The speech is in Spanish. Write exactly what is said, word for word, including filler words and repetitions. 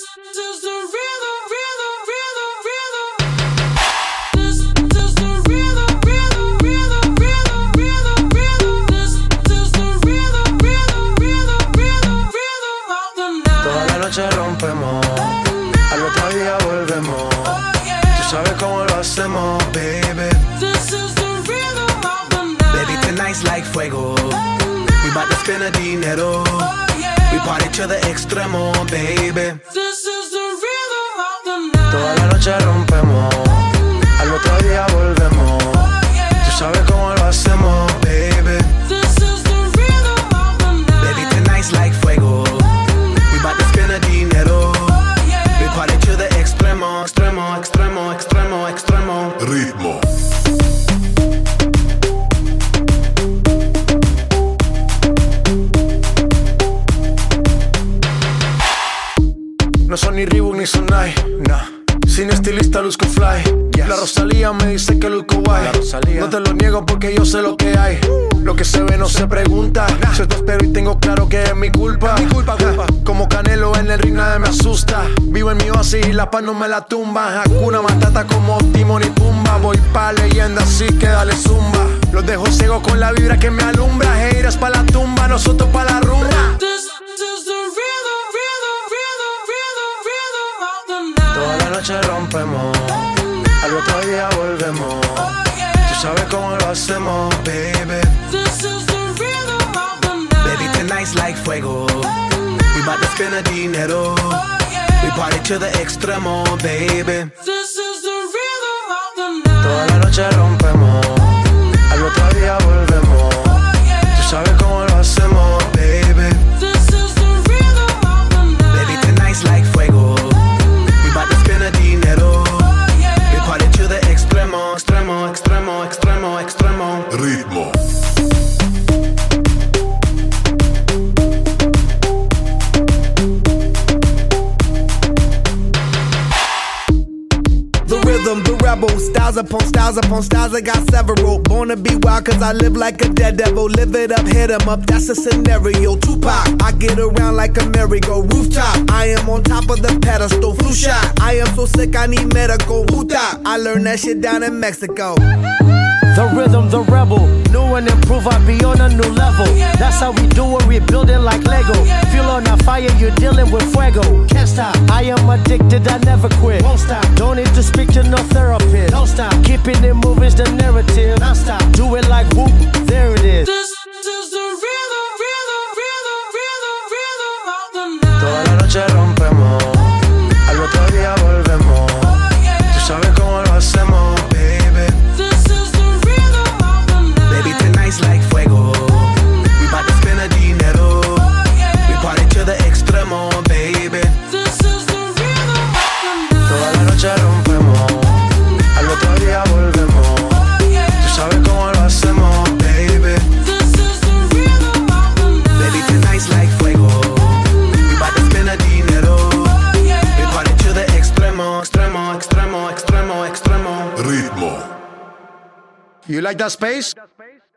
is the rhythm, rhythm, rhythm, rhythm. This is the rhythm, rhythm, rhythm, rhythm, rhythm, rhythm. This is the rhythm, rhythm, rhythm, rhythm, rhythm of the night. Toda la noche rompemos, al otro día volvemos. Tú sabes cómo lo hacemos, baby. This is the rhythm of the night. Baby, tonight's like fuego. We bout to spend the dinero. We party to the extremo, baby. This is the rhythm of the night. Toda la noche rompemos, al otro día volvemos. Tú sabes cómo lo hacemos, baby. This is the rhythm of the night. Baby, tonight's like fuego. We bout to spend the dinero. We party to the extremo, extremo, extremo, extremo, extremo. Ritmo. No son ni Reebok ni Sonai, nah. Sin estilista luzco fly, yes. La Rosalía me dice que luzco guay. No te lo niego porque yo sé lo que hay. Lo que se ve no se pregunta, nah. Si te espero y tengo claro que es mi culpa, es mi culpa, culpa. Como Canelo en el ring nadie me asusta. Vivo en mi oasis y la paz no me la tumba. Hakuna Matata como Timón y Pumba. Voy pa' leyenda así que dale zumba. Los dejo ciegos con la vibra que me alumbra. Haters pa' la tumba, nosotros pa' la rumba. This is the rhythm, rhythm, rhythm, rhythm, rhythm of the night. Toda la noche rompemos, al otro día volvemos. Tú sabes cómo lo hacemos, baby. This is the rhythm of the night. Baby, tonight's like fuego. We bout to spend the dinero. We party to the extremo, baby. This is the rhythm of the night. Toda la noche rompemos, al otro día volvemos. Tú sabes cómo lo hacemos, baby. This is the rhythm of the night. Baby, tonight's like fuego. We bout to spend the dinero. We party to the extremo, extremo, extremo, extremo, extremo. Ritmo. Rhythm, the rebel, styles upon styles upon styles, I got several. Born to be wild cause I live like a dead devil. Live it up, hit 'em up, that's a scenario. Tupac, I get around like a merry-go rooftop. I am on top of the pedestal, flu shot. I am so sick I need medical. Huta, I learned that shit down in Mexico. The rhythm, the rebel, new and improve, I be on a new level. That's how we do it, we build it like Lego. Feel on a fire, you're dealing with fuego. Can't stop, I am addicted, I never quit. Won't stop, don't need to speak to no therapist. Don't stop, keeping it moving's the narrative. Don't stop, do it like whoop, there it is. This is the rhythm, rhythm, rhythm, rhythm, rhythm of the night. Toda la noche rompemos, al otro día volvemos. Tú sabes cómo lo hacemos, baby. This is the rhythm of the night. Baby, tonight's like fuego. We bout to spend the dinero. We party to the extremo, baby. This is the rhythm of the night. Toda la noche rompemos, al otro día volvemos. Tú sabes cómo lo hacemos, baby. This is the rhythm of the night. Baby, tonight's like fuego. We bout to spend the dinero. We party to the extremo, extremo, extremo, extremo, extremo. Ritmo. You like that space?